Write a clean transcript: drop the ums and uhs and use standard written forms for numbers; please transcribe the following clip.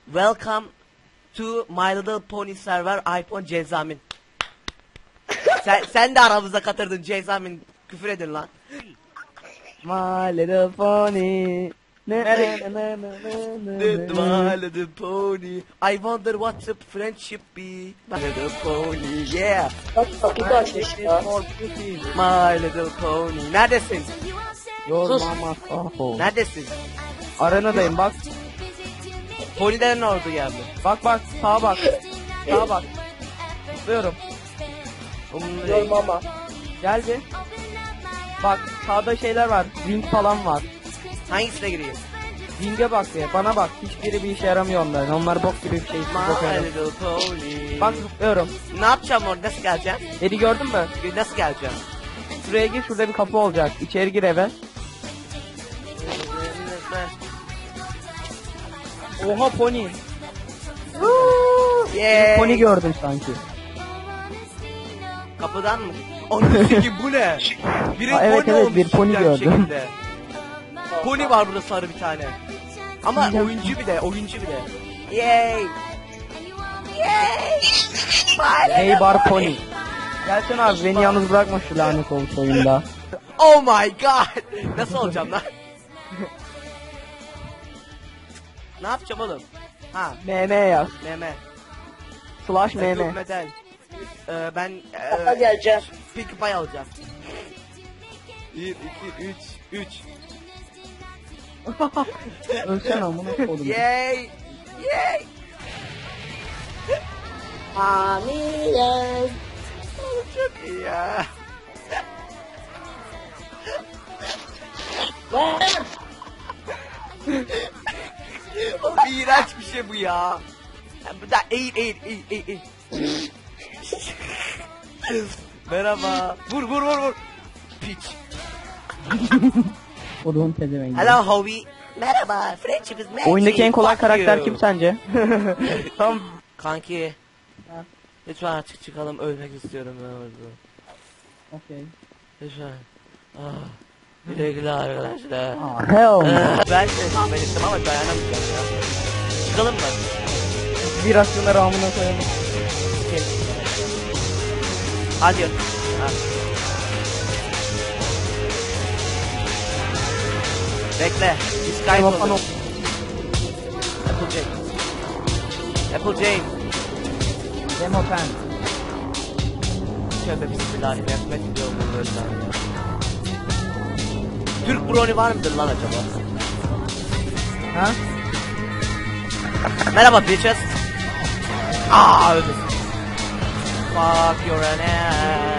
Welcome to My Little Pony server iPhone Cezamin. sen de aramıza katırdın Cezamin. Küfür edin lan. My Little Pony. My Little Pony. I wonder what's a friendship be. My Little Pony, yeah. Kapıyı açmış ya. My Little Pony. Neredesin? Your Sus. mama oh. Neredesin? Arenadayım bak. Ponylerin ordu geldi. Bak sağa bak. Sağa bak. Zıplıyorum. Your mama. Gel bir. Bak sağda şeyler var. Ring falan var. Hangisine gireyim? Ring'e bak diye. Bana bak. Hiçbiri bir işe yaramıyor onların. Onlar bok gibi bir şey. My Little Pony. Bak zıplıyorum. Ne yapacağım orada? Nasıl geleceğim? Eri gördün mü? Nasıl geleceğim? Şuraya gir, şurada bir kapı olacak. İçeri gir eve. Oha pony. Yeah. Pony gördüm sanki. Kapıdan mı? Onun ki bu ne? Biri Aa, evet, pony evet, olmuş bir pony cidden gördüm. şekilde. Pony var burada sarı bir tane. Ama oyuncu bir de, Yay! Yay! Hey bar pony. Gelsene abi beni yalnız bırakma şu lanet olmuş oyunda. Oh my god! Nasıl olacağım lan? Ne yapacağım oğlum? Ha, MM yaz. meme. Slash Dur, MM. medal. Ben Kafa geleceğim. Pink Pie alacağım. 1, 2, 3. Ölsene amına koydum. Yay! Yay! Amiren. Çok iyi ya. Oğlum iğrenç bir şey bu ya. Bu da eğil. Merhaba. Vur. Piç. Kodumun pezevengi. Hello Howie. Merhaba. Friendship is magic. Oyundaki en kolay Fuck karakter you. kim sence? Tam Kanki. Ha. Lütfen artık çıkalım. Ölmek istiyorum ben orada. okey. Lütfen. Güle güle arkadaşlar. Hell. Ben de tahmin ettim ama dayanamayacağım ya. Çıkalım mı? Bir aslında ramına koyalım. Hadi. Ha. Bekle. Biz kaybolduk. Applejack. Demo pen. Tövbe bismillahirrahmanirrahim diyorum bunu böyle ya. Türk brownie var mıdır lan acaba? Ha? Merhaba bitches. Öldüm. Fuck your ass.